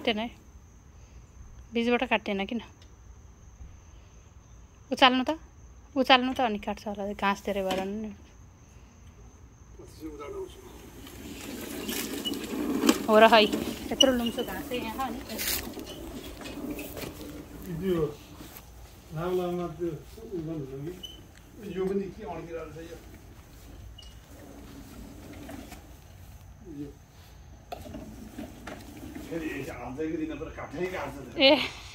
काटेन है बीजबाट काटेन किन उचाल्नु त अनि काट्छ होला घाँस धेरै भएर नि हो र है यत्रो लुम्सो घाँस चाहिँ यहाँ अनि यो पनि के अड्किरहेको छ यो फेरि हाल्दै दिन त काठै काट्छ ए